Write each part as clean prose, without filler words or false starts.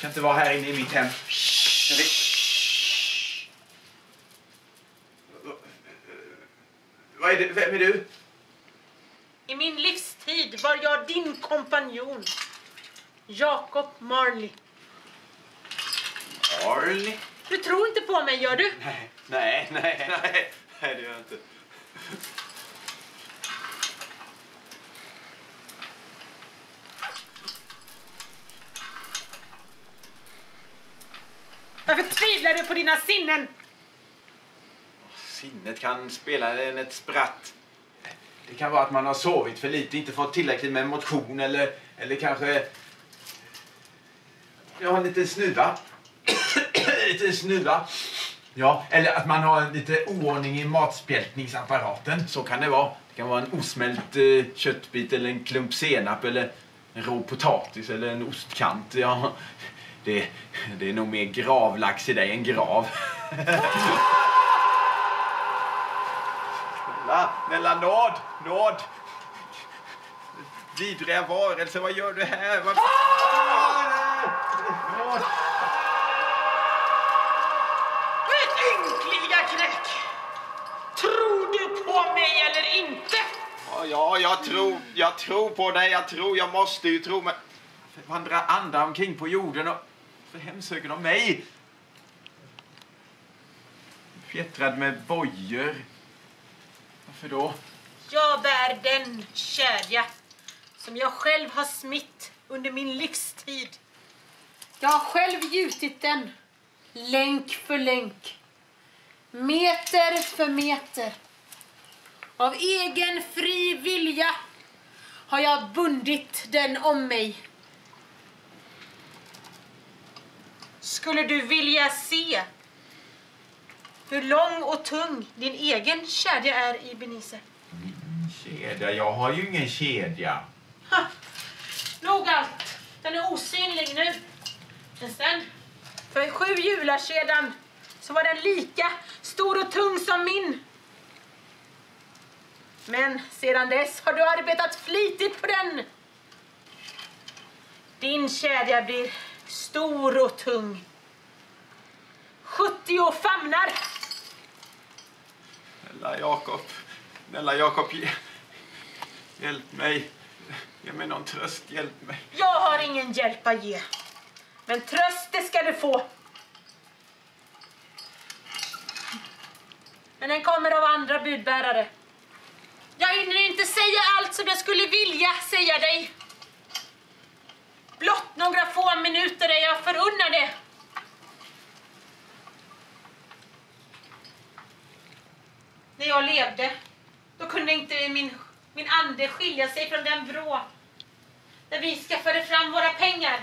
Ska inte vara här inne i mitt hem. Vad är det? Vem är du? I min livstid var jag din kompanjon. Jacob Marley. Marley? Du tror inte på mig, gör du? Nej, det gör jag inte. Varför tvivlar du på dina sinnen? Sinnet kan spela en ett spratt. Det kan vara att man har sovit för lite, inte fått tillräckligt med motion eller kanske... Jag har lite snuva. Lite snuva. Ja, eller att man har lite oordning i matspjältningsapparaten. Så kan det vara. Det kan vara en osmält köttbit eller en klump senap eller en rå potatis eller en ostkant. Ja, det är nog mer gravlax i dig än grav. Snälla, nåd! Vidriga varelser, vad gör du här? Nåd! Ynkliga knäck! Tror du på mig eller inte? Ja, jag tror på dig. Jag måste ju tro. Men vandrar andra omkring på jorden och för hemsöker de mig. Fjättrad med bojor. Varför då? Jag bär den kedja som jag själv har smitt under min livstid. Jag har själv gjutit den, länk för länk, meter för meter. Av egen fri vilja har jag bundit den om mig. Skulle du vilja se hur lång och tung din egen kedja är, Ebenezer? Min kedja? Jag har ju ingen kedja. Ha! Nog allt. Den är osynlig nu. Men sen, för 7 jular sedan, så var den lika stor och tung som min. Men sedan dess har du arbetat flitigt på den. Din kedja blir stor och tung. 70 famnar. Snälla Jakob, hjälp mig. Ge mig någon tröst, hjälp mig. Jag har ingen hjälp att ge. Men tröst, det ska du få. Men den kommer av andra budbärare. Jag hinner inte säga allt som jag skulle vilja säga dig. Blott några få minuter är jag förunnade. När jag levde, då kunde inte min ande skilja sig från den vrå där vi skaffade fram våra pengar.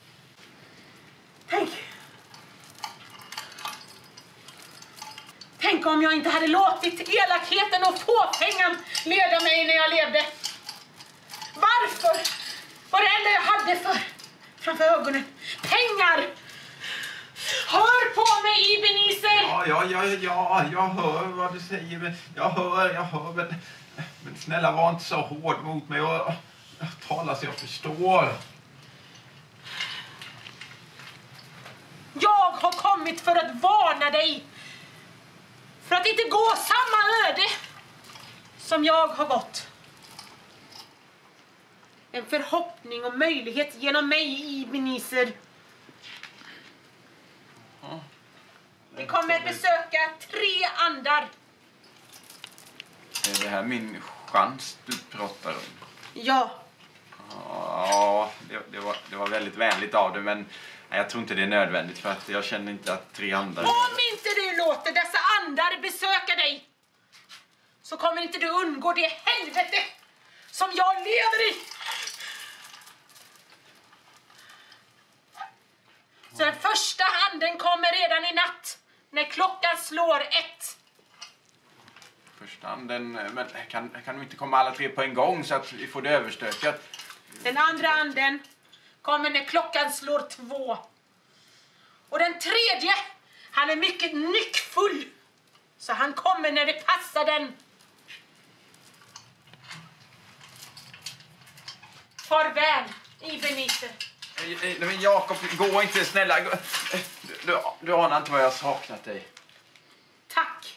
Tänk om jag inte hade låtit elakheten och fåfängan leda mig när jag levde. Varför var det enda jag hade framför ögonen pengar? Hör på mig, Ebenezer! Ja, jag hör vad du säger. Men jag hör. Men snälla, var inte så hård mot mig och tala så jag förstår. Jag har kommit för att varna dig. För att inte gå samma öde som jag har gått. En förhoppning och möjlighet genom mig, Ebenezer. Vi kommer att besöka 3 andar. Är det här min chans du pratar om? Ja. Ja, det var väldigt vänligt av dig, men jag tror inte det är nödvändigt för att jag känner inte att 3 andar... Om inte du låter dessa andar besöka dig, så kommer inte du undgå det helvete som jag lever i. Så den första anden kommer redan i natt, när klockan slår 1. Första anden, men kan du inte komma alla 3 på en gång så att vi får det överstökat? Den andra anden kommer när klockan slår 2. Och den tredje, han är mycket nyckfull. Så han kommer när det passar den. Farväl, Ebenezer. Men Jakob, gå inte, snälla. Du anar inte vad jag har saknat dig. Tack.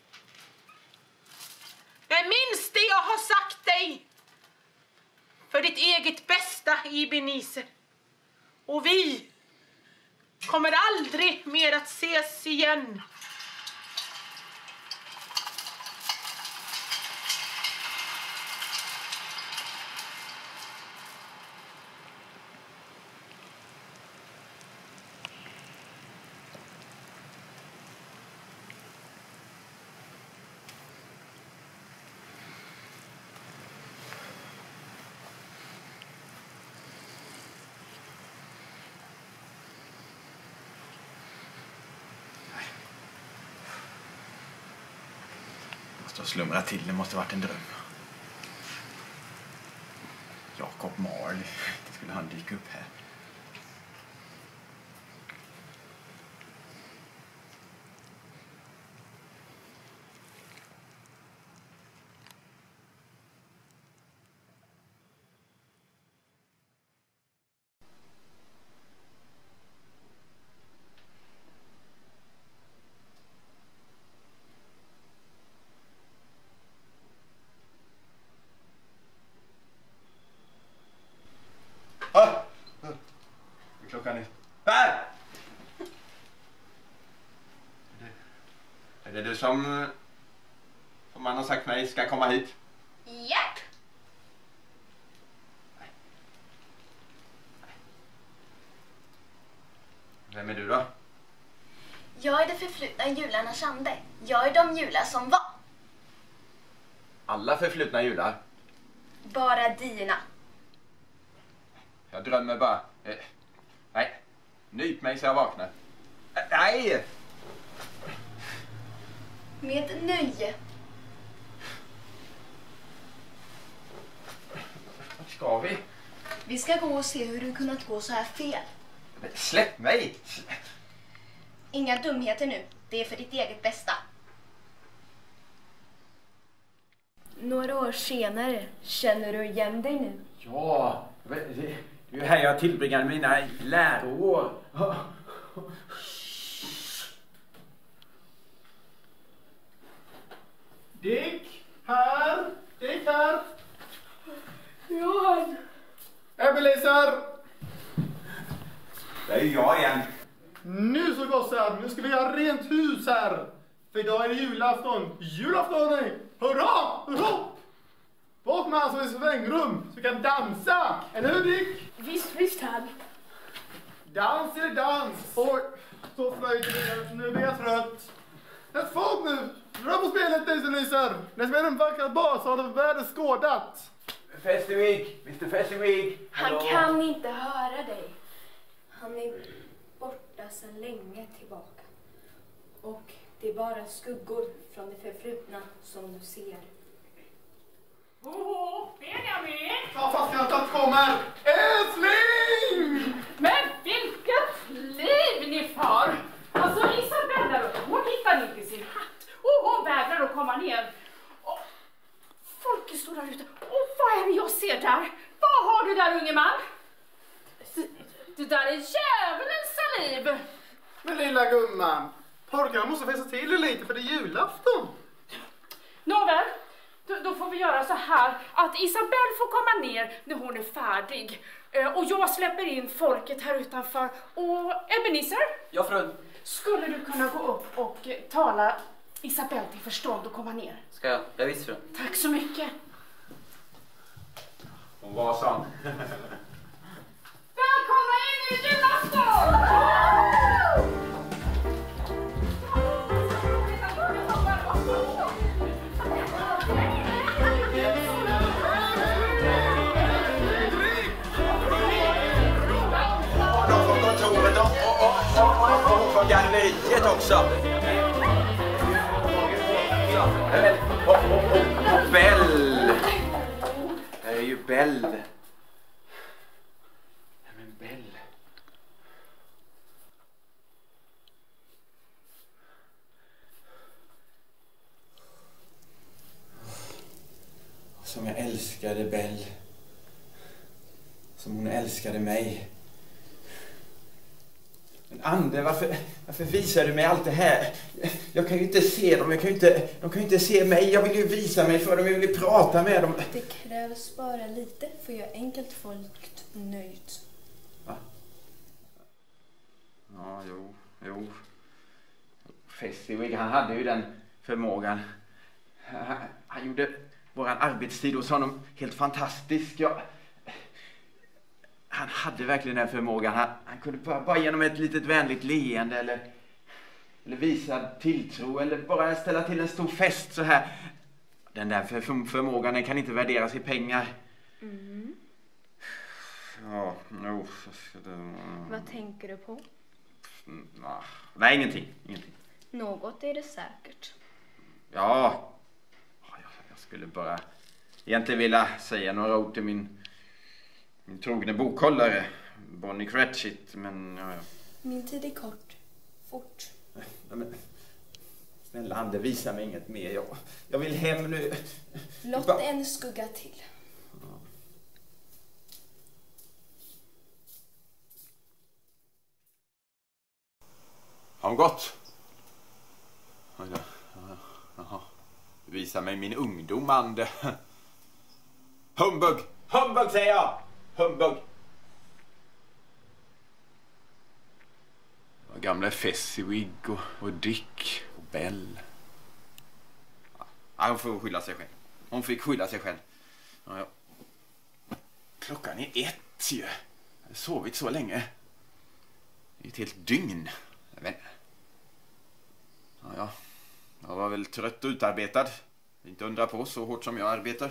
Men minns det jag har sagt dig. För ditt eget bästa, Ebenezer. Och vi kommer aldrig mer att ses igen. Jag slumrar till, det måste ha varit en dröm. Jakob Marley, skulle han dyka upp här? Klockan är... Här! Är det du som man har sagt mig ska komma hit? Japp! Vem är du då? Jag är det förflutna jularnas ande. Jag är de jular som var. Alla förflutna jular. Bara dina. Jag drömmer bara. Nej. Nyp mig så jag vaknar. Nej! Med nöje. Vart ska vi? Vi ska gå och se hur du kunnat gå så här fel. Men släpp mig! Inga dumheter nu. Det är för ditt eget bästa. Några år senare, känner du igen dig nu? Ja, det är ju här jag tillbringar mina läroår. Dick, här! Dick, här! Johan! Ebenezer! Det är jag igen. Nu så gossar, nu ska vi ha rent hus här. För idag är det julafton. Julafton, nej! Hurra! Hurra! Bort med alltså i svängrum så vi kan dansa. Eller hur, Dick? Visst här. Dans är det dans. Oj, så flöjt. Nu blir jag trött. Ett fot nu. Rör på spelet, Ebenezer. När som är en vacker bas har det världen skådat. Festiwig, Mr. Festiwig. Han kan inte höra dig. Han är borta sedan länge tillbaka. Och det är bara skuggor från det förflutna som du ser. Benjamin! Ta fast att kommer! Älskling! Men vilket liv ni far! Alltså Isabella, hon hittar inte sin hatt. Och hon vägrar att komma ner. Och folk står där ute. Och vad är det jag ser där? Vad har du där, unge man? Det där är djävulens saliv. Men lilla gumman, pojkarna måste fästa till lite för det är julafton. Nåväl, då får vi göra så här att Isabelle får komma ner när hon är färdig. Och jag släpper in folket här utanför. Och Ebenezer? Ja, frun. Skulle du kunna gå upp och tala Isabelle till förstånd och komma ner? Ska jag? Ja, visst, frun. Tack så mycket. Hon var sån. Välkomna in i julafton! De från kontoret och från galleriet också. Och Bell. Det är ju Bell. Men Bell. Som jag älskade Bell. Som hon älskade mig. Ande, varför visar du mig allt det här? Jag kan ju inte se dem, de kan ju inte se mig. Jag vill ju visa mig för dem, jag vill ju prata med dem. Det krävs bara lite för att göra enkelt folk nöjt. Va? Ja, jo. Fezziwig, han hade ju den förmågan. Han gjorde våran arbetstid hos honom helt fantastisk. Han hade verkligen den förmågan. Han kunde bara genom ett litet vänligt leende eller visa tilltro eller bara ställa till en stor fest så här. Den där förmågan, den kan inte värderas i pengar. Mm. Ja, Vad tänker du på? Nej, ingenting. Något är det säkert. Ja, jag skulle bara egentligen vilja säga några ord till min trogne bokhållare, Bonnie Cratchit, men ja. Min tid är kort. Fort. Men, snälla Ande, visa mig inget mer. Jag vill hem nu. Låt en skugga till. Ja. Har hon gått? Jaha. Visa mig min ungdom, Ande. Humbug! Humbug säger jag! Humbug! Gamla Fezziwig och Dick och Bell. Ja, hon får skylla sig själv. Hon fick skylla sig själv. Ja. Klockan är 1 ju. Jag har sovit så länge. Det är ett helt dygn. Ja. Jag var väl trött och utarbetad. Inte undra på så hårt som jag arbetar.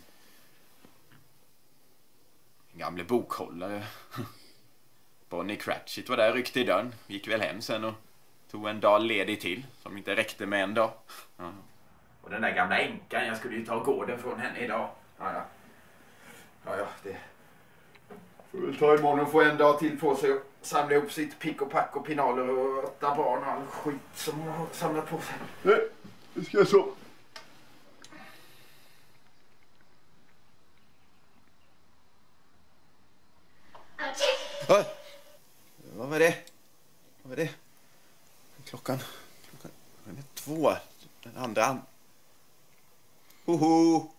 En gamle bokhållare. Bonnie Cratchit var där, ryckte i dörren. Gick väl hem sen och tog en dag ledig till. Som inte räckte med en dag. Ja. Och den där gamla änkan, jag skulle ju ta gården från henne idag. Ja, det får väl ta imorgon och få en dag till på sig och samla ihop sitt pick och pack och pinaler och 8 barn och all skit som hon har samlat på sig. Nej, det ska jag så. Vad var det? Klockan är 2. Den andra. Hoho!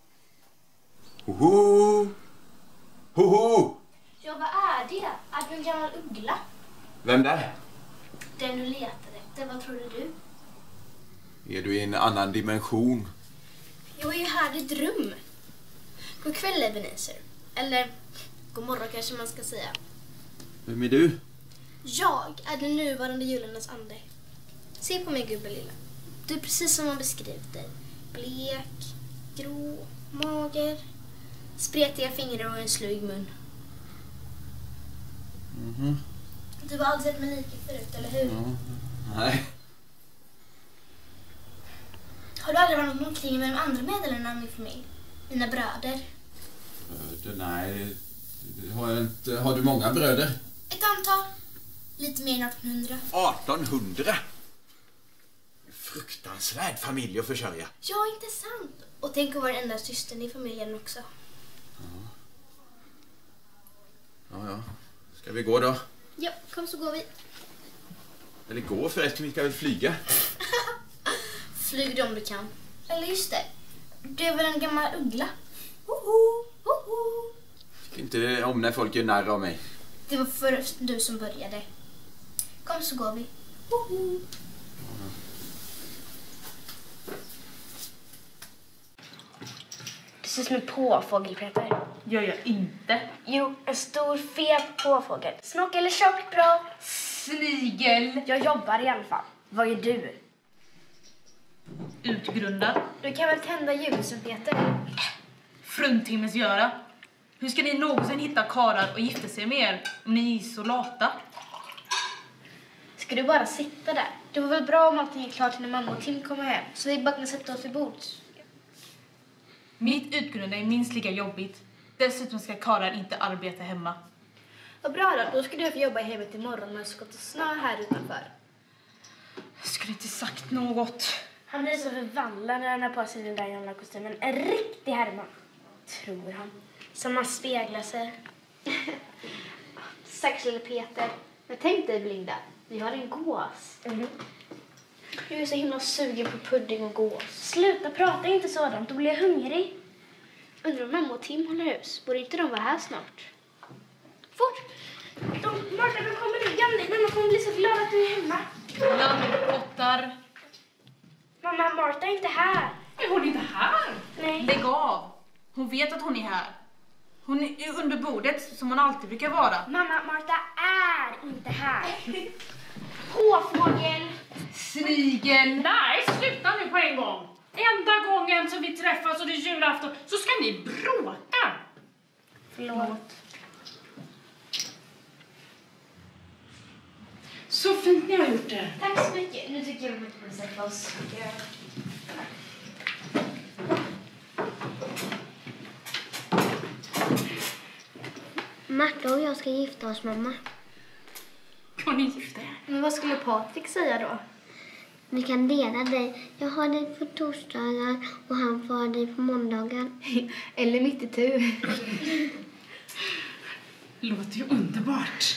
Ja, vad är det? Är du en gammal uggla? Vem där? Den du letar efter, vad trodde du? Är du i en annan dimension? Jag är ju här i dröm. God kväll, Ebenezer. Eller god morgon kanske man ska säga. Vem är du? Jag är den nuvarande jularnas ande. Se på mig, gubbe lilla. Du är precis som man beskrivit dig. Blek, grå, mager, spretiga fingrar och en slug mun. Mhm. Du har aldrig sett mig lika förut, eller hur? Nej. Har du aldrig varit omkring med de andra medlemmarna av min familj? Mina bröder? Nej, det har jag inte. Har du många bröder? Ett antal. Lite mer än 1800. 1800? Fruktansvärd familj att försörja. Ja, inte sant. Och tänk att vara den enda systern i familjen också. Ja. Ska vi gå då? Ja, kom så går vi. Eller gå förresten, vi ska väl flyga. Flyg du om du kan. Eller just det. Du är väl en gammal uggla? Hoho, hoho. Ska inte om när folk gör narr av mig. Det var först du som började. Kom så går vi. Hoho. Du ser som en påfågel, Peter. Gör jag inte. Jo, en stor fet påfågel. Smock eller tjock, bra. Snigel. Jag jobbar i alla fall. Vad är du? Utgrundad. Du kan väl tända ljuset, Peter? Fruntimmesgöra. Hur ska ni någonsin hitta karar och gifta sig med er om ni är så lata? Ska du bara sitta där? Det var väl bra om allting är klart när mamma och Tim kommer hem. Så vi bara kan sätta oss vid bords. Mitt utgrundande är minst lika jobbigt. Dessutom ska karar inte arbeta hemma. Vad bra då ska du få jobba i hemmet imorgon när det ska ta snö här utanför. Jag skulle inte sagt något. Han blir så förvandlad när han har på sig den där gamla kostymen. En riktig Herman, tror han. Som man speglar sig. Stackars lille Peter. Men tänk dig, Blinda. Vi har en gås. Jag är så himla sugen på pudding och gås. Sluta prata inte sådant, då blir jag hungrig. Undrar om mamma och Tim håller hus. Borde inte de vara här snart? Fort! Marta, de kommer nu. Janne, mamma kommer bli så glad att du är hemma. Landpottar. Mamma, Marta är inte här. Är hon inte här? Nej. Lägg av. Hon vet att hon är här. Hon är under bordet som hon alltid brukar vara. Mamma, Marta är inte här. Påfågel. Snigel. Nej, sluta nu på en gång. Enda gången som vi träffas och det är julafton så ska ni bråka. Förlåt. Så fint ni har gjort det. Tack så mycket. Nu tycker jag att vi måste sätta oss. Marta och jag ska gifta oss, mamma. Kan ni gifta er? Men vad skulle Patrik säga då? Vi kan dela dig. Jag har dig på torsdagar och han får dig på måndagar. Eller mitt i tur. Låter ju underbart.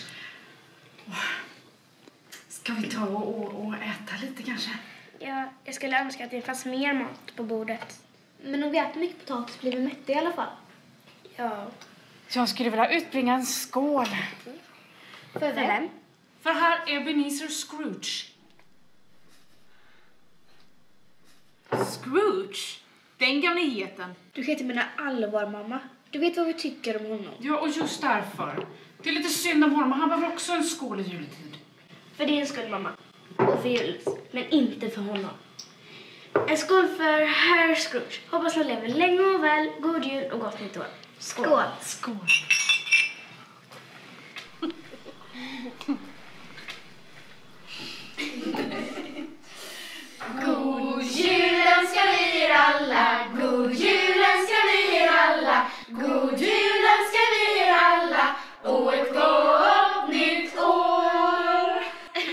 Ska vi ta och äta lite kanske? Ja, jag skulle önska att det fanns mer mat på bordet. Men om vi äter mycket potatis blir vi mätta i alla fall. Ja. Jag skulle vilja utbringa en skål. För vem? För här är Ebenezer Scrooge. Scrooge? Den gamla heten. Du kan inte mena allvar, mamma. Du vet vad vi tycker om honom. Ja, och just därför. Det är lite synd om honom, han behöver också en skål i juletid. För din skull, mamma. Och för Julius. Men inte för honom. En skål för Herr Scrooge. Hoppas han lever länge och väl. God jul och gott nytt år. Skål. Skål. God julen ska vi alla. God julen ska vi alla. God julen ska vi alla. Och ett gott nytt år.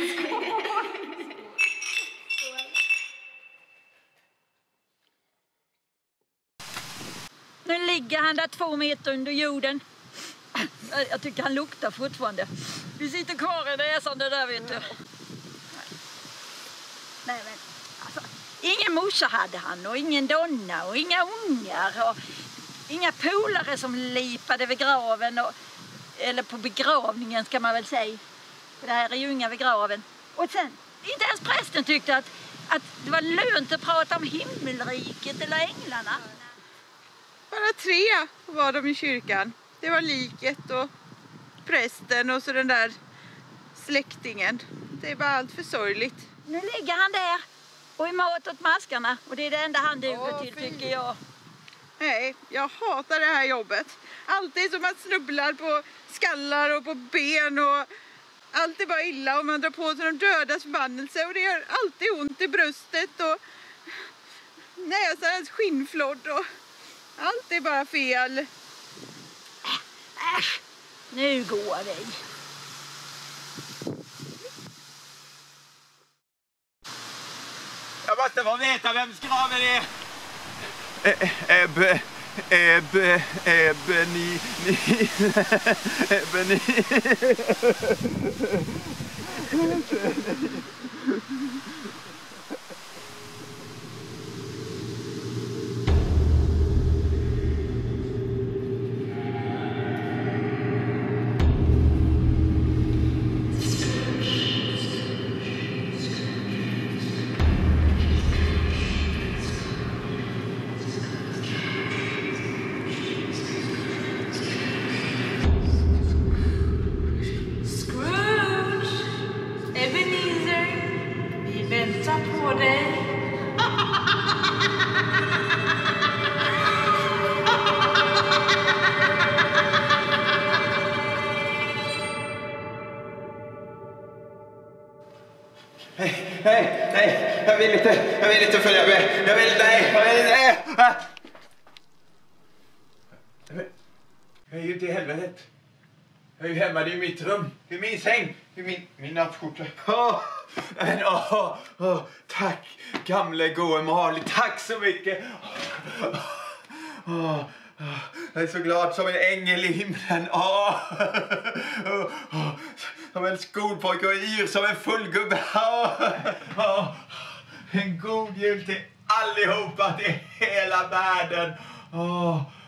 Nu ligger han där 2 meter under jorden. Jag tycker han luktar fortfarande. Vi sitter kvar i näsan det där, vet du. Nej, men alltså, ingen morsa hade han och ingen donna och inga ungar och inga polare som lipade vid graven eller på begravningen ska man väl säga. För det här är ju inga vid graven. Och sen, inte ens prästen tyckte att det var lönt att prata om himmelriket eller änglarna. Bara 3 var de i kyrkan. Det var liket och prästen och så den där släktingen. Det var allt för sorgligt. Nu ligger han där och är mat åt maskarna och det är det enda han duger till, tycker jag. Nej, jag hatar det här jobbet. Alltid som man snubblar på skallar och på ben och allt är bara illa och man drar på sig de dödas förbannelse och det gör alltid ont i bröstet och näsans skinnflådd och allt är bara fel. Äsch, nu går vi. Jag måste få veta vem graven är. Ebony. Nej, jag vill inte följa med. Jag vill inte. Jag är ju inte i helvetet. Jag är ju hemma, det är mitt rum. Det är min säng. Det är min nattskjorta. Tack, gamle goe Marley. Tack så mycket. Jag är så glad som en ängel i himlen. som en skolpojke och yr som en fullgubbe. En god jul till allihopa, till hela världen.